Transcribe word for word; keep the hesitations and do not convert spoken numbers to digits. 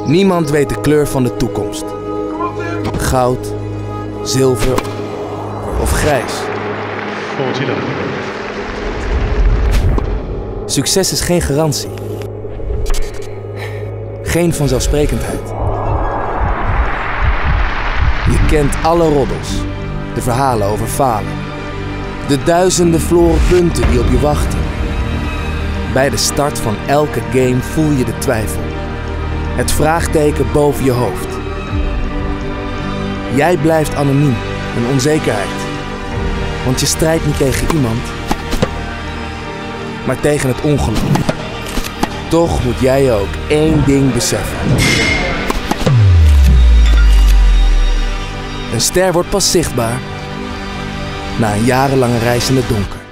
Niemand weet de kleur van de toekomst. Goud, zilver of grijs. Succes is geen garantie. Geen vanzelfsprekendheid. Je kent alle roddels, de verhalen over falen. De duizenden verloren punten die op je wachten. Bij de start van elke game voel je de twijfel. Het vraagteken boven je hoofd. Jij blijft anoniem, een onzekerheid. Want je strijdt niet tegen iemand, maar tegen het ongeluk. Toch moet jij ook één ding beseffen. Een ster wordt pas zichtbaar na een jarenlange reis in het donker.